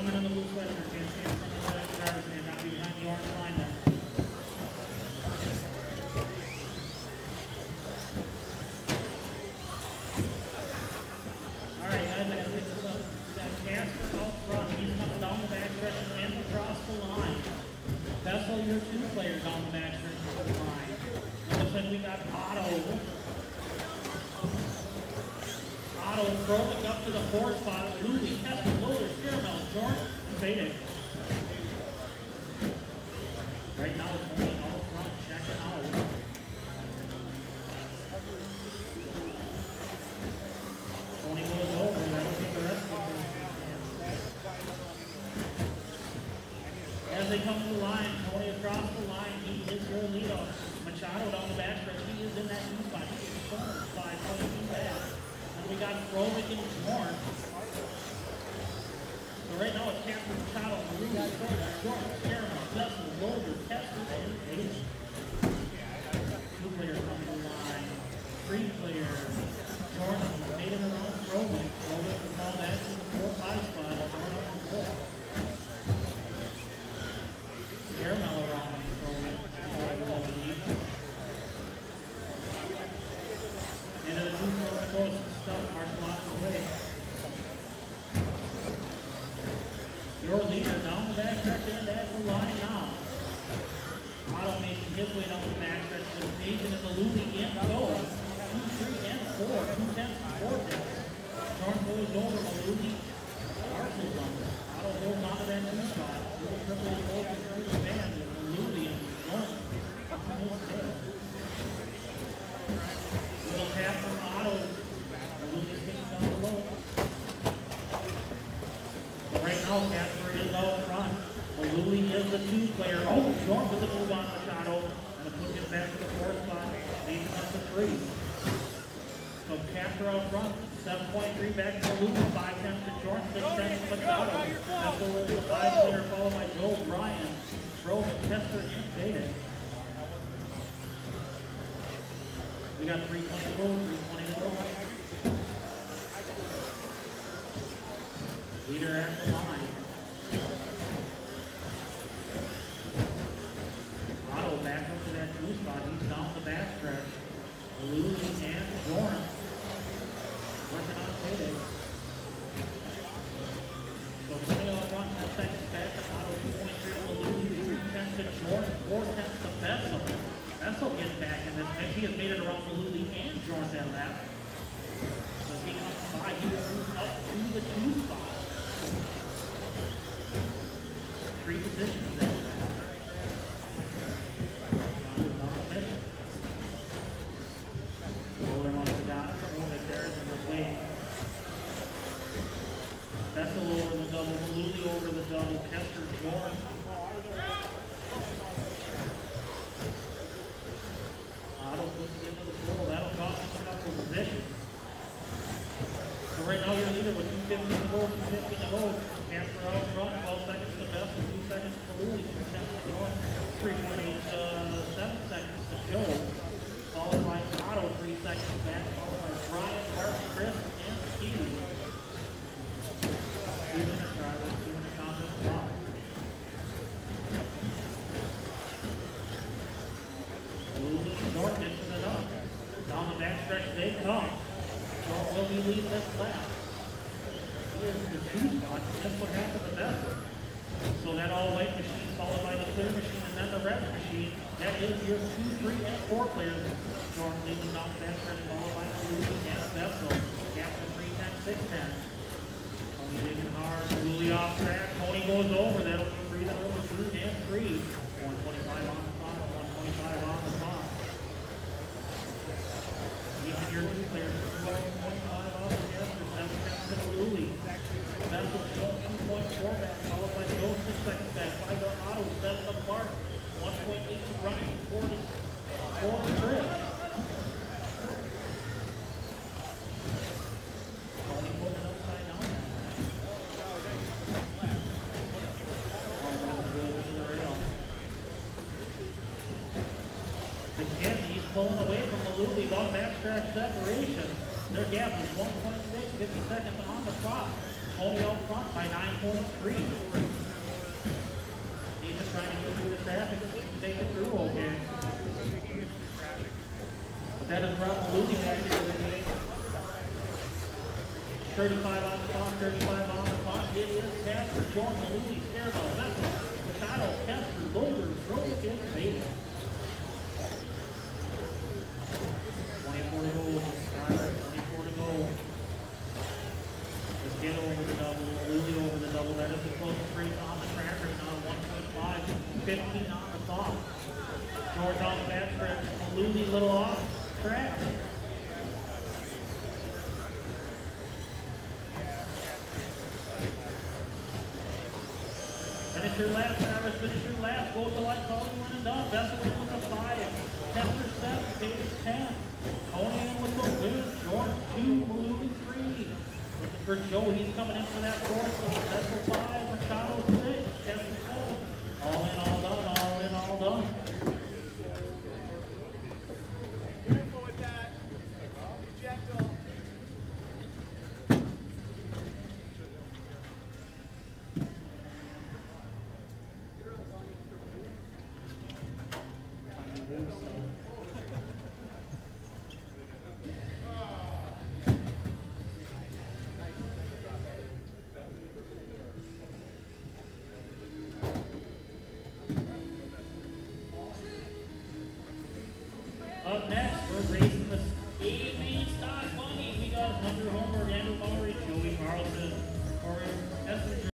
gentleman in the blue sweater can stand from the left driver's stand, not behind the orange line there. All right, guys, I got to pick this up. We got Casper out front. He's coming down the back stretch and across the line. That's all your two players on the back stretch of the line. And looks like we got Otto. Otto throwing up to the 4 spot. Louie, Kessler, Loader, Caramel, Jordan, and Faded. Right now it's only out front, checking out. Tony goes over, that'll be the rest of them. As they come to the line, Tony across the line, he is your leadoff. Machado down the back stretch, he is in that 2 spot. He is corner spot, coming in back. We got Frovic and Zorn. So right now it's Casper, Machado, Marie, Zorn, Caramel, Vessel, Loader, Kessler, and Ace. 2 players coming to the line. 3 players. Zorn made it around Frovic. Frovic will call back to the 4-5 spot. Zorn up the 4. Caramel around Frovic. Into the 2-4 goes. Mark away. Your leader down the back stretch and at the line now. Otto making his way down the back stretch with Nathan and the Louie in go. 2, 3, and 4. 2 tenths and 4 tenths. Jordan goes over the Louie. Arsenal's on. Otto holds on to that 2 spot. Triple goes through the band with the Louie and Jordan. Little tap from Otto. Right now, Casper is out front. Louie is the 2 player. Oh, Jordan with the move on Machado. And it puts him back to the 4 spot. Leading up to 3. So Casper out front. 7.3 back to Louie. 5 tenths to Jordan. 6 tenths to Machado. That's the 5 player followed by Joe Bryan. Frovic, Kessler, and Faded. We got 3:20 to go. 3:20 to go. Leader at the line. Otto back up to that 2 spot. He's down the back stretch. Louie and Zorn working on Faded. So 20 on front, 10 seconds back to Otto. 2.3 to Louie. 3 tenths to Zorn. 4 tenths to Vessel. Vessel gets back in this mix. He has made it around Louie and Zorn that lap. So he comes by. He will move up to the 2 spot. 3 positions there. Loader on the dot. Frovic there is in the way. Vessel over the double. Louie over the double. Kessler, Zorn. Otto puts it into the pool. That'll cost him a couple of positions. So right now you're leader with 2:50 to go. 2:50 to go. Casper out front, 12 seconds to Vessel, 2 seconds to Louie, 2 seconds to Jordan, 3.87 seconds to Joe, followed by Otto, 3 seconds back, followed by Brian, Mark, Chris, and Steve. 2 minutes drivers, 2 minutes on this clock. Louie and Jordan mixing it up. Down the back stretch they come. Jordan will be leading this lap. Here's the 2 spot, just what happened to Vessel. So that all white machine followed by the clear machine and then the red machine. That is your 2, 3, and 4 players. Jordan leading off that stretch followed by Louie and Vessel. Captain 3 tenths, 6 tenths. Tony digging hard, Louie off track. Tony goes over, that'll be 3 to over 2 and 3. 125 on the clock, 125 on the clock. Even your 2 players, 125 off the gas for 7 tenths to Louie. Vessel showing 2.4 back, followed by Joe 6 seconds back. 5 to Otto, 7 to Mark. 1.8 to Brian, 4 to Chris. Tony putting it upside down. Again, he's pulling away from the Louie long backstretch separation. Their gap is 1.6, 50 seconds on the clock. Tony out front by 9.3. He's just trying to get through the traffic and take it through okay. But that is Rob Malooly back here in the game. 35 on the clock, 35 on the clock. It is Casper, Jordan, Malooly, Sterbo, Vessel, Machado, Casper, Loader, Stroke, and Bailey. 24 to go. 24 to go. Let's get over the double. Malooly over the double. That is the closest race on the trackers now. 1.5. 15 on the clock. George on the back stretch. Malooly little off track. Finish your lap, Travis. Finish your lap. Go to like all you want and done. Vessel with a 5. Kessler 7. Davis 10. Tony in with the win. Jordan 2. Malooly 3. Looking for Joe. He's coming in for that fourth. So Vessel 5. Machado 6.